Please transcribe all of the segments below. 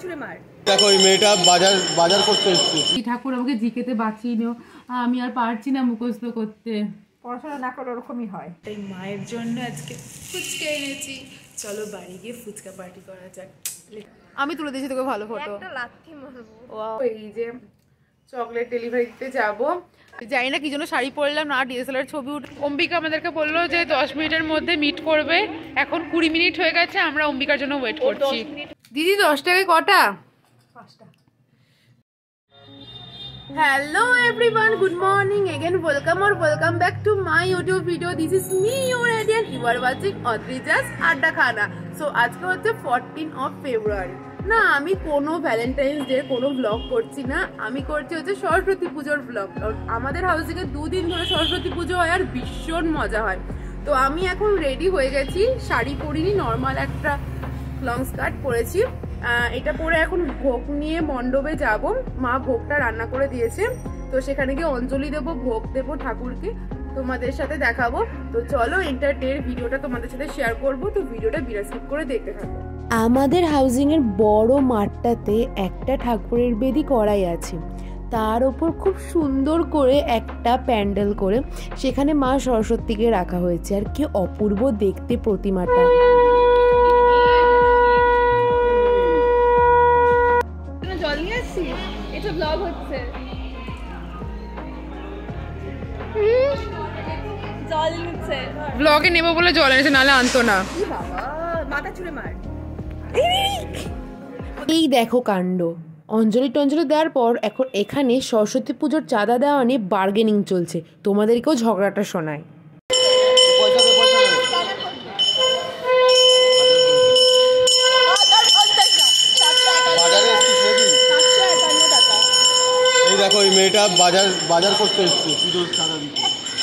ছুঁড়ে মার। দেখো এই মেয়েটা বাজার বাজার করতে এসেছে। ঠাকুর আমাকে জিকেতে বাঁচিয়ে নিও, আমি আর পারছি না মুখস্থ করতে। পড়াশোনা না করলে ওরকমই হয়। তাই মায়ের জন্য আজকে ফুচকা এনেছি, চলো বাড়ি গিয়ে ফুচকা পার্টি করা যাক। আমি তুলে দিয়েছি তোকে ভালো ফটো, একটা লাথি মারবো। এই যে চকলেট ডেলিভারি দিতে যাবো, জানি না কি জন্য শাড়ি পরলাম না, ডিএসএলআর ছবি উঠে। অম্বিকা আমাদেরকে বললো যে 10 মিনিটের মধ্যে মিট করবে, এখন 20 মিনিট হয়ে গেছে, আমরা অম্বিকার জন্য ওয়েট করছি। দিদি 10 টাকায় কটা? 5টা। Hello everyone, good morning again, welcome or welcome back to my YouTube video. This is me, your Indian. You are watching Odrija's Adda Khana. So আজকে হচ্ছে 14 of February। না আমি কোনো ভ্যালেন্টাইন্স ডে কোনো ব্লগ করছি না, আমি করছি হচ্ছে সরস্বতী পুজোর ব্লগ। আমাদের হাউসে 2 দিন ধরে সরস্বতী পুজো হয় আর ভীষণ মজা হয়। তো আমি এখন রেডি হয়ে গেছি, শাড়ি পরিনি, নর্মাল একটা লং স্কার্ট পরেছি। এটা পরে এখন ভোগ নিয়ে মণ্ডপে যাব, মা ভোগটা রান্না করে দিয়েছে, তো সেখানে গিয়ে অঞ্জলি দেবো, ভোগ দেবো ঠাকুরকে, তোমাদের সাথে দেখাবো। তো চলো এন্টারটেইন ভিডিওটা তোমাদের সাথে শেয়ার করব, তো ভিডিওটা বিনা স্কিপ করে দেখতে থাকো। আমাদের হাউজিংয়ের বড় মাঠটাতে একটা ঠাকুরের বেদি করাই আছে, তার ওপর খুব সুন্দর করে একটা প্যান্ডেল করে সেখানে মা সরস্বতীকে রাখা হয়েছে। আর কি অপূর্ব দেখতে প্রতিমাটা। জল নিয়ে আসছি, এটা ব্লগ হচ্ছে। জল নিচ্ছে, ব্লগে নেবো বলে জল এনেছে, নালে আনতো না। কি বাবা, মাথা ছুঁড়ে মার। এই দেখো কাণ্ড। অঞ্জলি টঞ্জলি দেওয়ার পর এখন এখানে সরস্বতী পুজোর চাঁদা দেওয়া নিয়ে বার্গেনিং চলছে, তোমাদেরকেও ঝগড়াটা শোনায়। এই দেখো এই মেয়েটা বাজার করতে এসেছে পুজোর চাঁদা দিতে।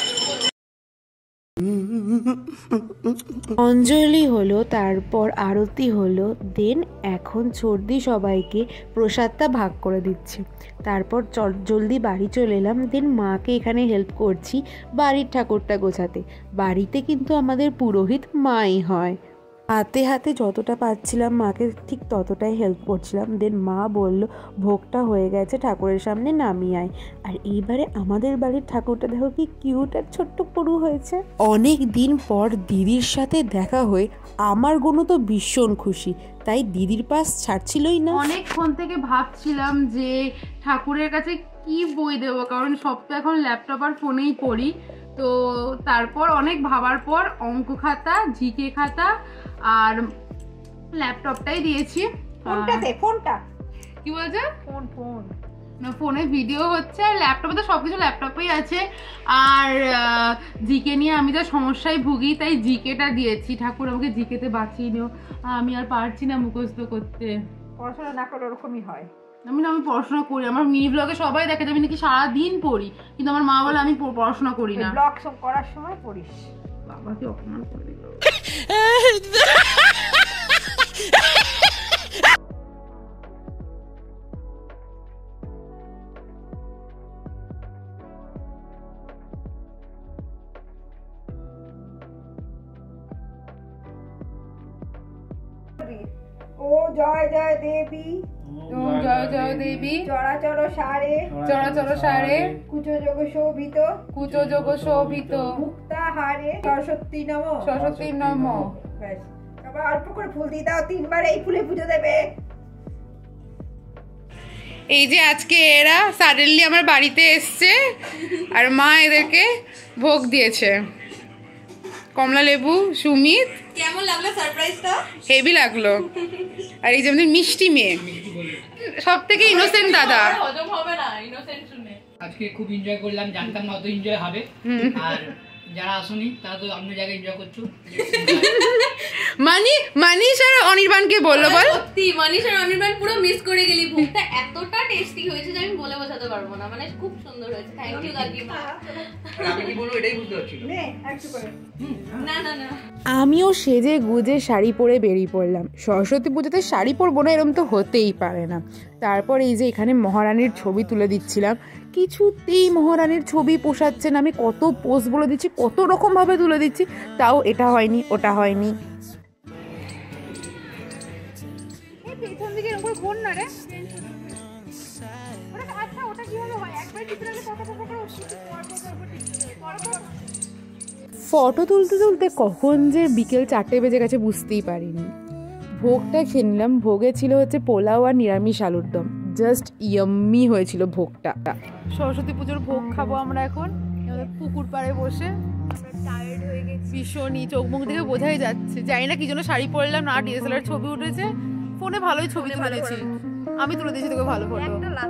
অঞ্জলি হলো, তারপর আরতি হলো, দেন এখন সর্দি সবাইকে প্রসাদটা ভাগ করে দিচ্ছে। তারপর জলদি বাড়ি চলে এলাম, দেন মাকে এখানে হেল্প করছি বাড়ির ঠাকুরটা গোছাতে। বাড়িতে কিন্তু আমাদের পুরোহিত মাই হয়। হাতে হাতে যতটা পাচ্ছিলাম মাকে ঠিক ততটাই হেল্প করছিলাম। দেন মা বলল ভোগটা হয়ে গেছে, ঠাকুরের সামনে নামিয়ে আয়। আর এইবারে আমাদের বাড়ির ঠাকুরটা দেখো কি কিউট আর ছোট্ট পরু হয়েছে। অনেক দিন পর দিদির সাথে দেখা হয়ে আমার গুণ তো ভীষণ খুশি, তাই দিদির পাশ ছাড়ছিলই না। অনেকক্ষণ থেকে ভাবছিলাম যে ঠাকুরের কাছে কি বই দেবো, কারণ সব তো এখন ল্যাপটপ আর ফোনেই পড়ি। তো তারপর অনেক ভাবার পর অঙ্ক খাতা, জিকে খাতা আর ল্যাপটপটাই দিয়েছি। ফোনটা কি বলছে? ফোন না, ফোনে ভিডিও হচ্ছে আর ল্যাপটপে তো সবকিছু ল্যাপটপেই আছে। আর জিকে নিয়ে আমি তো সমস্যায় ভুগি, তাই জিকেটা দিয়েছি। ঠাকুর আমাকে জিকেতে বাঁচিয়ে নিও, আমি আর পারছি না মুখস্থ করতে। পড়াশোনা না করলে ওরকমই হয়। আমি পড়াশোনা করি, আমার মিনি ব্লগে সবাই দেখে যাবে নাকি সারাদিন পড়ি, কিন্তু আমার মা বলে আমি পড়াশোনা করি না। ব্লগ করার সময় পড়িস। বাবাকে অপমান করে দিল। ও জয় জয় দেবী, জয় জয় দেবী, চরাচর সারে, চরাচর সারে, কুচো যোগ শোভিত, কুচো যোগ শোভিত, মুক্তাহারে, সরস্বতী নম, সরস্বতী নম। ব্যাস, সবাই অল্প করে ফুল দিয়ে দাও, 3বার এই ফুলে পুজো দেবে। এই যে আজকে এরা সাডেনলি আমার বাড়িতে এসছে আর মা এদেরকে ভোগ দিয়েছে। কমলা লেবু, সুমিত, কেমন লাগলো সারপ্রাইজটা? হেভি লাগলো। আর এই যে আমাদের মিষ্টি মেয়ে, সব থেকে ইনোসেন্ট দাদা। হজম হবে না ইনোসেন্ট শুনে। আজকে খুব এনজয় করলাম, জানতাম না অত এনজয় হবে। আর যারা আসুনি তারা তো অন্য জায়গায় এনজয় করছো। মানিশ আর অনির্বাণকে বললো, বল। সত্যি মানিশ আর অনির্বাণ পুরো মিস করে গেলি। ভোগটা এতটা টেস্টি হয়েছে যে আমি বলে বোঝাতে পারবো না, মানে খুব সুন্দর হয়েছে। থ্যাংক ইউ কাকিমা। আমি কি বলবো এটাই বুঝতে পারছি নে একটু করে। না না না, আমিও সেজে গুজে শাড়ি পরে বেরিয়ে পড়লাম। সরস্বতী পুজোতে শাড়ি পরবো না এরকম তো হতেই পারে না। তারপর এই যে এখানে মহারানীর ছবি তুলে দিচ্ছিলাম, কিছুতেই মহারানীর ছবি পোষাচ্ছে না। আমি কত পোজ বলে দিচ্ছি, কত রকমভাবে তুলে দিচ্ছি, তাও এটা হয়নি ওটা হয়নি। পেছন দিকে এরকম করে ঘোর না রে। আচ্ছা ওটা কিভাবে হয়? একবার ভিতরে আগে কথা করে ফটো তুলতে তুলতে কখন যে বিকেল 4টে বেজে গেছে বুঝতেই পারিনি। ভোগটা খেয়ে নিলাম। ভোগে ছিল হচ্ছে পোলাও আর নিরামিষ আলুর দম। জাস্ট ইয়াম্মি হয়েছিল ভোগটা। সরস্বতী পুজোর ভোগ খাবো আমরা এখন পুকুর পাড়ে বসে। টায়ার্ড হয়ে গেছি ভীষণই, চোখ মুখ থেকে বোঝাই যাচ্ছে। জানি না কি জন্য শাড়ি পরলাম না, ডিএসএলআর ছবি উঠেছে ফোনে, ভালোই ছবি তুলেছি আমি, তুলে দিয়েছি তোকে ভালো ফটো।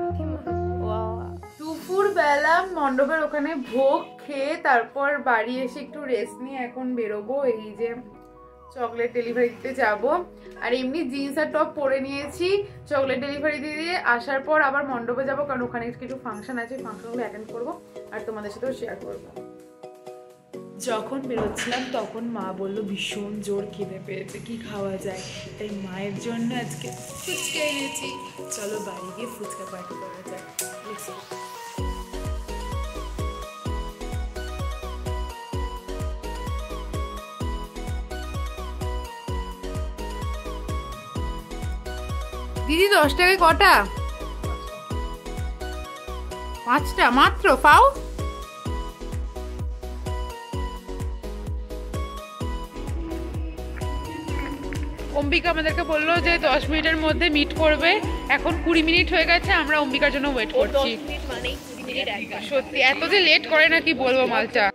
দুপুর বেলা মণ্ডপের ওখানে ভোগ খেয়ে তারপর বাড়ি এসে একটু রেস্ট নিয়ে এখন বেরোবো। এই যে চকলেট ডেলিভারি দিতে যাব, আর এমনি জিন্স আর টপ পরে নিয়েছি। চকলেট ডেলিভারি দিয়ে আসার পর আবার মণ্ডপে যাব, কারণ ওখানে কিছু ফাংশন আছে, ফাংশনগুলো অ্যাটেন্ড করবো আর তোমাদের সাথেও শেয়ার করবো। যখন বেরোচ্ছিলাম তখন মা বললো ভীষণ জোর খিদে পেয়েছে, কি খাওয়া যায়, তাই মায়ের জন্য আজকে ফুচকা এনেছি। চলো বাড়ি গিয়ে ফুচকা পার্টি করা যায়। দিদি 10 টাকায় কটা? 5টা মাত্র পাও? অম্বিকা আমাদেরকে বললো যে 10 মিনিটের মধ্যে মিট করবে। এখন 20 মিনিট হয়ে গেছে, আমরা অম্বিকার জন্য ওয়েট করছি। সত্যি এত যে লেট করে না কি বলবো মালটা।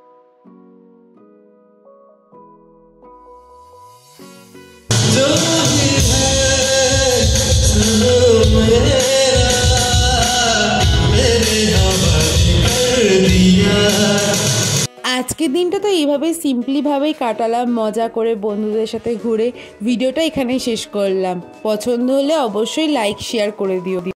আজকের দিনটা তো এইভাবেই সিম্পলিভাবেই কাটালাম, মজা করে বন্ধুদের সাথে ঘুরে। ভিডিওটা এখানেই শেষ করলাম। পছন্দ হলে অবশ্যই লাইক শেয়ার করে দিও।